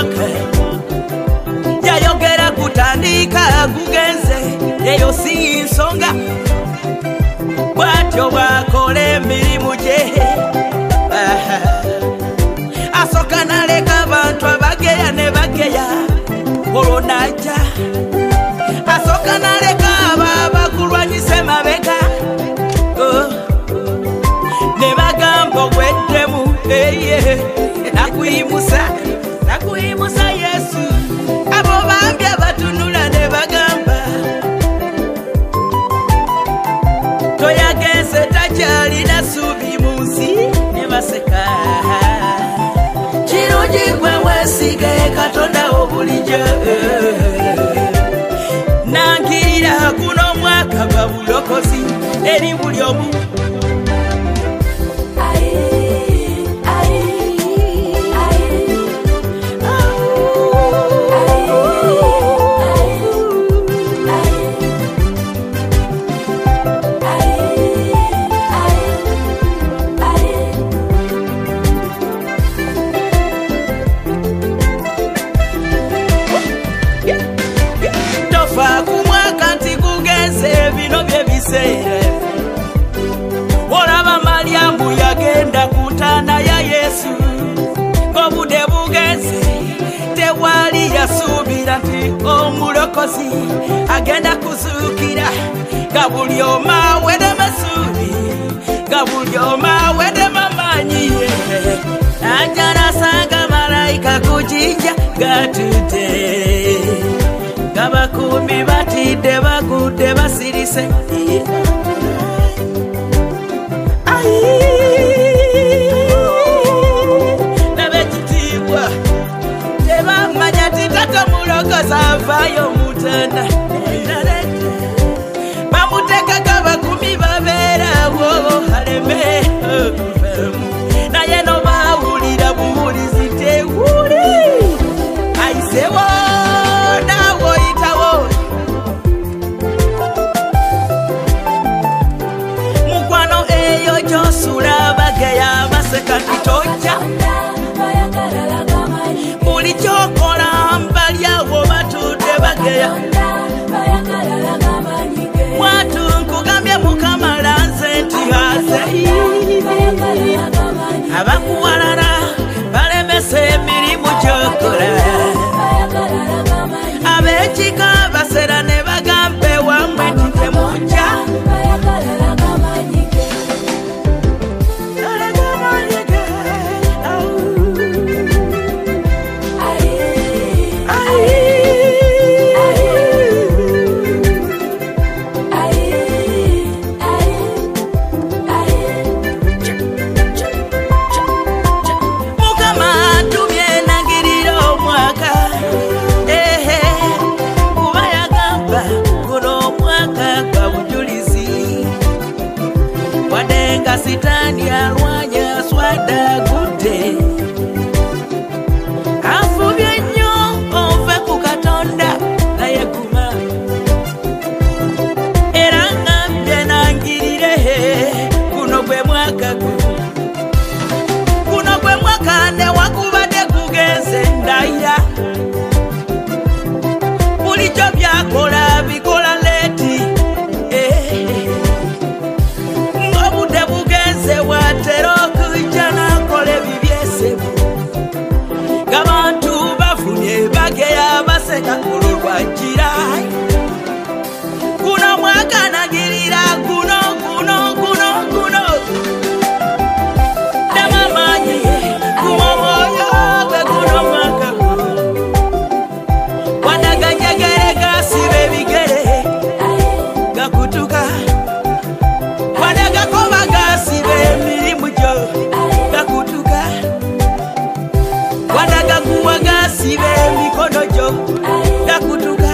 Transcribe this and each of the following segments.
mwaka yayogera kutandika kugenze eyo si nsonga bwatyo bwakola emirimu gye asoka naleka abantu abageya ne bageya olwo najja asoka naleka abakulwanyise mabega ne bagamba ogweddemu eye nakuyimusa Yesu abo bambi abatunula ne bagamba toyagenze takyalina suubi mu nsi ne baseka kirungi gwe weesige Katonda obulijjo Nangilila guno omwaka gwa bulokozi eri buli omu olaba Mariamu yagenda kutaana ya Yesu ng'obudde bugenze tewali yasuubira nti omulokozi agenda kuzuukira nga buli omu aweddemu essuubi nga buli omu aweddemu amaanyi najja n'asanga malayika ku jjinja gatudde nga bakuumi batidde bagudde basirise nabekitiibwa tebamanya ti tata mulokozi avaayo mutanda bamuteekako abakuumi babeerawo aleme naye no baawulira buwulizi tewuli ayisewo Josula bageya baseka ntitoja buli kyokola mbalyawo batudde bageya mwatu nkugambye Mukama lanze nti haze abakuwalala balemesa emirimu gyokola ab'ekika basera ne bagambe wamwe nti temujja Sitani alwanya swada gute afubye nnyo ove ku Katonda naye guma era ngambye Nangilile guno gwe mwaka newakubadde kugenze ndayira bulijjo byakola bikola leeti watera okujja nakola ebibyesebu ng'abantu bafunye bageya baseka kululwajira guno mwaka Nangilila guno namamanyi kumomwoyo gwe guno mwaka wadaganyegere gasiba ebigere gakutuka wadagakoba gasiba emirimu gyo gakutuka wadagakuwa gasiba emikono gyo gakutuka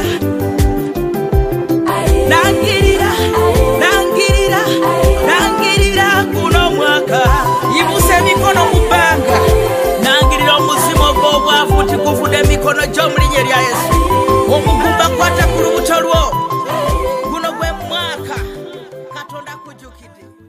Nangilila guno mwaka yibusa emikono mu bbanga Nangilila omuzimu ogw'obwavu nti guvudde emikono gyo mu linnya lya Yesu omugumba kwata ku lubuto lwo guno gwe mwaka Katonda kujjukidde